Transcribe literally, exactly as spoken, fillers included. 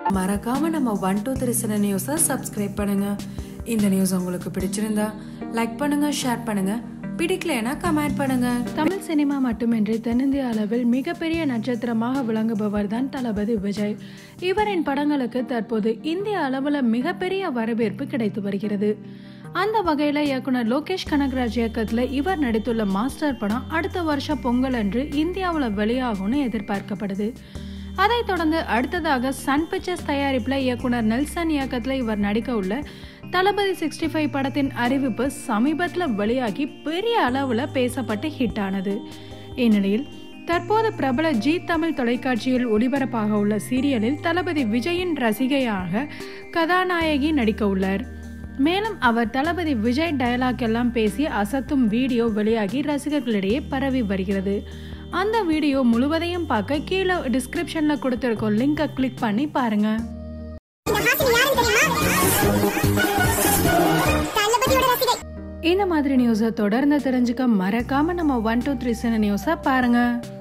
மறக்காம நம்ம one two three சின்ன நியூஸை சப்ஸ்கிரைப் பண்ணுங்க. இந்த நியூஸ் உங்களுக்கு பிடிச்சிருந்தா லைக் பண்ணுங்க, ஷேர் பண்ணுங்க, பிடிக்கலைன்னா கமெண்ட் பண்ணுங்க. தமிழ் சினிமா மட்டுமின்றி தென்னிந்திய அளவில் மிகப்பெரிய நட்சத்திரமாக விளங்குபவர் தான் தளபதி விஜய். இவரின் படங்களுக்கு தற்போது இந்திய அளவில் மிகப்பெரிய வரவேற்பு கிடைத்து வருகிறது. அந்த வகையில இயக்குனர் லோகேஷ் கனகராஜ் இயக்கத்துல இவர் நடித்துள்ள மாஸ்டர் படம் அடுத்த வருஷம் பொங்கல் அன்று இந்தியாவில் வெளியாகும்னு எதிர்பார்க்கப்படுது. அதை தொடர்ந்து அடுத்ததாக சன் பிக்சர்ஸ் தயாரிப்புல இயக்குனர் நெல்சன் இயக்கத்துல இவர் நடிக்க உள்ள தளபதி சிக்ஸ்டி ஃபைவ் படத்தின் அறிவிப்பு சமீபத்தில் வெளியாகி பெரிய அளவுல பேசப்பட்டு ஹிட் ஆனது. இந்நிலையில் தற்போது பிரபல ஜி தமிழ் தொலைக்காட்சியில் ஒளிபரப்பாக உள்ள சீரியலில் தளபதி விஜயின் ரசிகையாக கதாநாயகி நடிக்க உள்ளார். மேலும் அவர் தளபதி விஜய் டயலாக் எல்லாம் பேசி அசத்தும் வீடியோ வெளியாகி ரசிகர்களிடையே பரவி வருகிறது. அந்த வீடியோ முழுவதையும் பார்க்க கீழே டிஸ்கிரிப்ஷன்ல கொடுத்திருக்கோம் லிங்கை கிளிக் பண்ணி பாருங்க. இந்த மாதிரி நியூஸை தொடர்ந்து தெரிஞ்சுக்க மறக்காம நம்ம ஒன் டூ த்ரீ சின்ன நியூஸை பாருங்க.